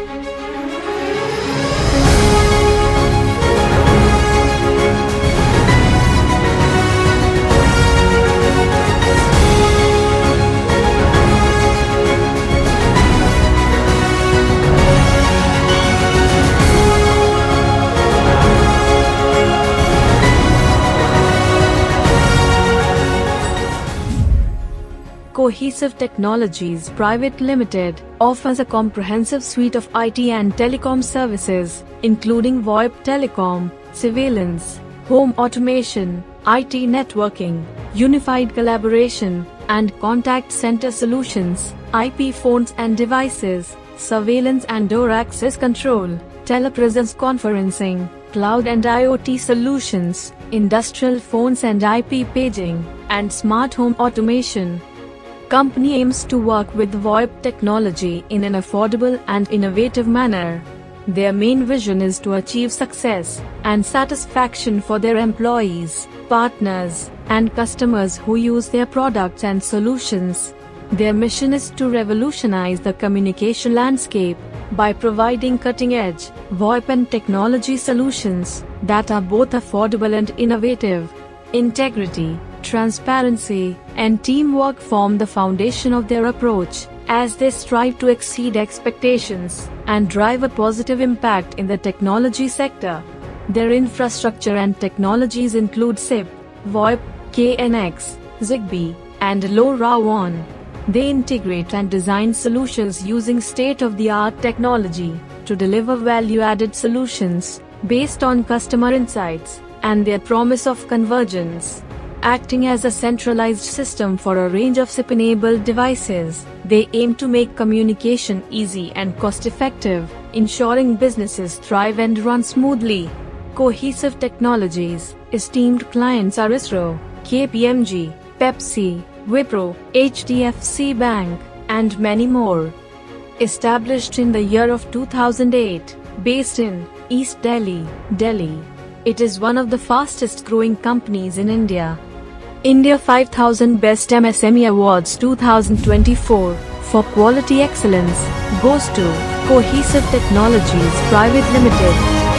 Cohesive Technologies Private Limited offers a comprehensive suite of IT and telecom services, including VoIP telecom, surveillance, home automation, IT networking, unified collaboration, and contact center solutions, IP phones and devices, surveillance and door access control, telepresence conferencing, cloud and IoT solutions, industrial phones and IP paging, and smart home automation. Company aims to work with VoIP technology in an affordable and innovative manner. Their main vision is to achieve success and satisfaction for their employees, partners, and customers who use their products and solutions. Their mission is to revolutionize the communication landscape by providing cutting-edge VoIP and technology solutions that are both affordable and innovative. Integrity, transparency, and teamwork form the foundation of their approach, as they strive to exceed expectations and drive a positive impact in the technology sector. Their infrastructure and technologies include SIP, VoIP, KNX, Zigbee, and LoRaWAN. They integrate and design solutions using state-of-the-art technology to deliver value-added solutions based on customer insights and their promise of convergence. Acting as a centralized system for a range of SIP-enabled devices, they aim to make communication easy and cost-effective, ensuring businesses thrive and run smoothly. Cohesive Technologies' esteemed clients are ISRO, KPMG, Pepsi, Wipro, HDFC Bank, and many more. Established in the year of 2008, based in East Delhi, Delhi, it is one of the fastest growing companies in India. India 5000 Best MSME Awards 2024 for quality excellence goes to Cohesive Technologies Private Limited.